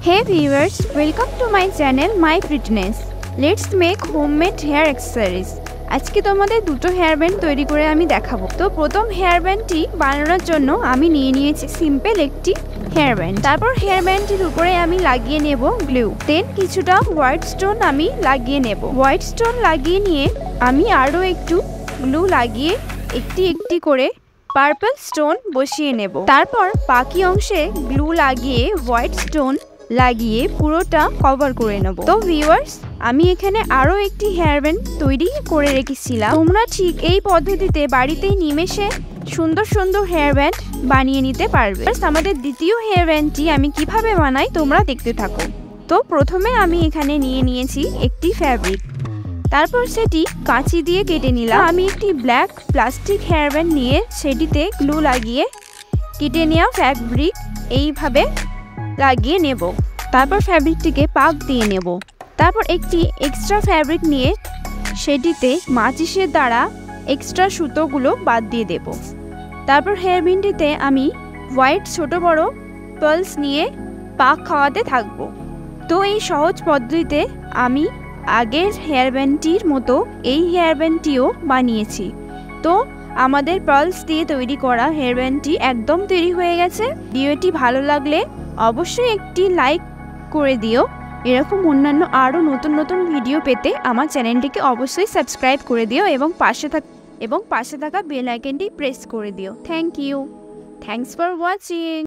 Hey viewers, welcome to my channel My Fitness. Let's make homemade hair accessories. আজকে তোমাদের দুটো hair band তৈরি করে আমি দেখাবো। তো প্রথম হেয়ার ব্যান্ডটি বানানোর জন্য আমি নিয়ে নিয়েছি সিম্পল একটি হেয়ার ব্যান্ড। তারপর হেয়ার ব্যান্ডটির উপরে আমি লাগিয়ে নেব গ্লু। দেন কিছুটা হোয়াইট স্টোন আমি লাগিয়ে নেব। হোয়াইট স্টোন লাগিয়ে নিয়ে আমি আরও একটু গ্লু লাগিয়ে একটি একটি করে পার্পল স্টোন বসিয়ে নেব। তারপর বাকি অংশে গ্লু লাগিয়ে হোয়াইট স্টোন লাগিয়ে পুরোটা কভার করে নেব। তো ভিউয়ার্স, আমি এখানে আরো একটি হেয়ার ব্যান্ড তৈরি করে রেখেছিলাম। তোমরা ঠিক এই পদ্ধতিতে বাড়িতেই নিমেষে সুন্দর সুন্দর হেয়ার ব্যান্ড বানিয়ে নিতে পারবে। আমাদের দ্বিতীয় হেয়ার ব্যান্ডটি আমি কিভাবে বানাই তোমরা দেখতে থাকো। তো প্রথমে আমি এখানে নিয়ে নিয়েছি একটি ফ্যাব্রিক, তারপর সেটি কাঁচি দিয়ে কেটে নিলাম। আমি একটি ব্ল্যাক প্লাস্টিক হেয়ার ব্যান্ড নিয়ে সেটিতে গ্লু লাগিয়ে কেটে নেওয়া ফ্যাব্রিক এইভাবে লাগিয়ে নেব। তারপর ফ্যাব্রিকটিকে পাক দিয়ে নেব। তারপর একটি এক্সট্রা ফ্যাব্রিক নিয়ে সেটিতে মাচিসের দ্বারা এক্সট্রা সুতোগুলো বাদ দিয়ে দেব। তারপর হেয়ার ব্যান্ডটিতে আমি হোয়াইট ছোট বড় পার্লস নিয়ে পাক খাওয়াতে থাকব। তো এই সহজ পদ্ধতিতে আমি আগের হেয়ার ব্যান্ডটির মতো এই হেয়ার ব্যান্ডটিও বানিয়েছি। তো আমাদের পার্লস দিয়ে তৈরি করা হেয়ার ব্যান্ডটি একদম তৈরি হয়ে গেছে। ভিডিওটি ভালো লাগলে অবশ্যই একটি লাইক করে দিও। এরকম অন্যান্য আরও নতুন নতুন ভিডিও পেতে আমার চ্যানেলটিকে অবশ্যই সাবস্ক্রাইব করে দিও এবং পাশে থাকা বেল আইকনটি প্রেস করে দিও। Thank you. Thanks for watching.